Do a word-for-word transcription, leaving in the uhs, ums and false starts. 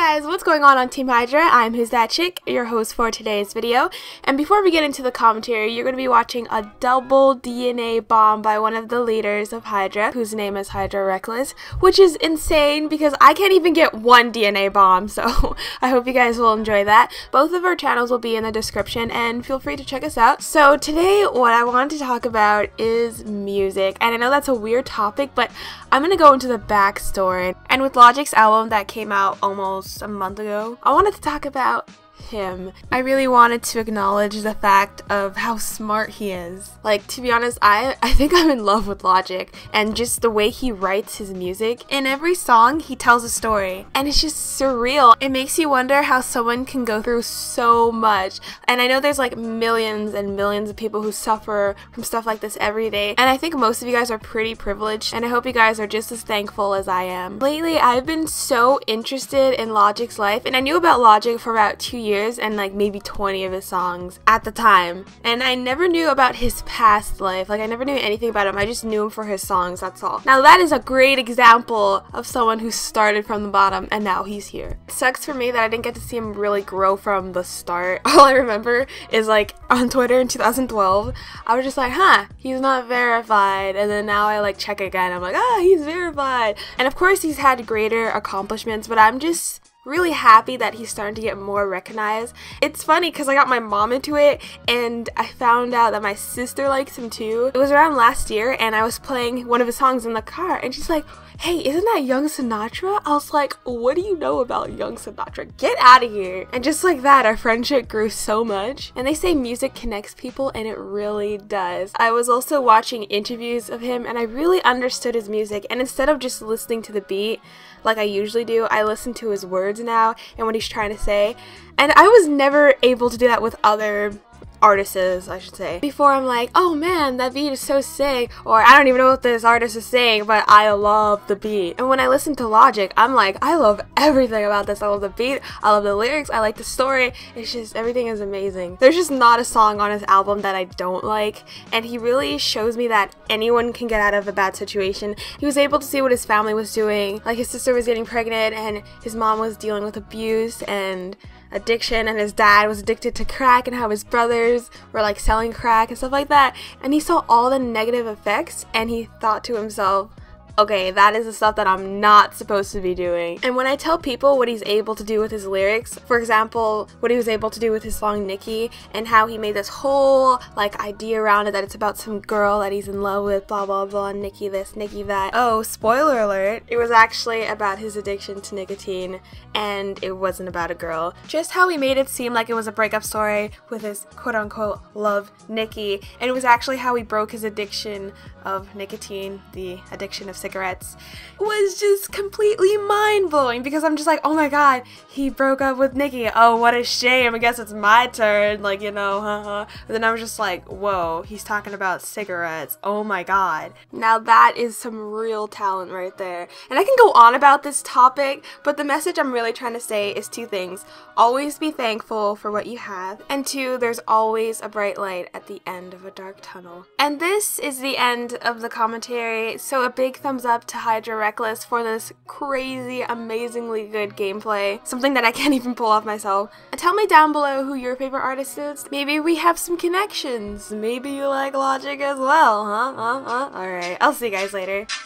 guys, what's going on on Team Hydra? I'm Who's That Chick, your host for today's video. And before we get into the commentary, you're going to be watching a double D N A bomb by one of the leaders of Hydra, whose name is Hydra Reckless, which is insane because I can't even get one D N A bomb, so I hope you guys will enjoy that. Both of our channels will be in the description and feel free to check us out. So today, what I want to talk about is music, and I know that's a weird topic, but I'm going to go into the backstory. And with Logic's album that came out almost a month ago, I wanted to talk about him. I really wanted to acknowledge the fact of how smart he is. Like, to be honest, I, I think I'm in love with Logic and just the way he writes his music. In every song, he tells a story and it's just surreal. It makes you wonder how someone can go through so much. And I know there's like millions and millions of people who suffer from stuff like this every day. And I think most of you guys are pretty privileged, and I hope you guys are just as thankful as I am. Lately, I've been so interested in Logic's life, and I knew about Logic for about two years and like maybe twenty of his songs at the time, and I never knew about his past life. Like, I never knew anything about him. I just knew him for his songs, that's all. Now that is a great example of someone who started from the bottom and now he's here. It sucks for me that I didn't get to see him really grow from the start. All I remember is like on Twitter in two thousand twelve, I was just like, huh, he's not verified, and then now I like check again, I'm like, ah, he's verified. And of course he's had greater accomplishments, but I'm just really happy that he's starting to get more recognized. It's funny because I got my mom into it and I found out that my sister likes him too. It was around last year and I was playing one of his songs in the car and she's like, hey, isn't that Young Sinatra? I was like, what do you know about Young Sinatra? Get out of here. And just like that, our friendship grew so much. And they say music connects people, and it really does. I was also watching interviews of him and I really understood his music, and instead of just listening to the beat like I usually do, I listen to his words now and what he's trying to say. And I was never able to do that with other artists, I should say. Before, I'm like, oh man, that beat is so sick, or I don't even know what this artist is saying, but I love the beat. And when I listen to Logic, I'm like, I love everything about this. I love the beat, I love the lyrics, I like the story. It's just, everything is amazing. There's just not a song on his album that I don't like, and he really shows me that anyone can get out of a bad situation. He was able to see what his family was doing, like his sister was getting pregnant and his mom was dealing with abuse and addiction, and his dad was addicted to crack, and how his brothers were like selling crack and stuff like that, and he saw all the negative effects and he thought to himself, okay, that is the stuff that I'm not supposed to be doing. And when I tell people what he's able to do with his lyrics, for example, what he was able to do with his song Nikki, and how he made this whole like idea around it that it's about some girl that he's in love with, blah blah blah, Nikki this, Nikki that. Oh, spoiler alert, it was actually about his addiction to nicotine, and it wasn't about a girl. Just how he made it seem like it was a breakup story with his quote-unquote love, Nikki, and it was actually how he broke his addiction of nicotine, the addiction of cigarettes, was just completely mind-blowing, because I'm just like, oh my god, he broke up with Nikki, oh what a shame, I guess it's my turn, like, you know, haha. But then I was just like, whoa, he's talking about cigarettes, oh my god. Now that is some real talent right there. And I can go on about this topic, but the message I'm really trying to say is two things. Always be thankful for what you have, and two, there's always a bright light at the end of a dark tunnel. And this is the end of the commentary, so a big thumbs up to Hydra Reckless for this crazy, amazingly good gameplay, something that I can't even pull off myself. And tell me down below who your favorite artist is. Maybe we have some connections. Maybe you like Logic as well, huh? Huh? Huh? Alright, I'll see you guys later.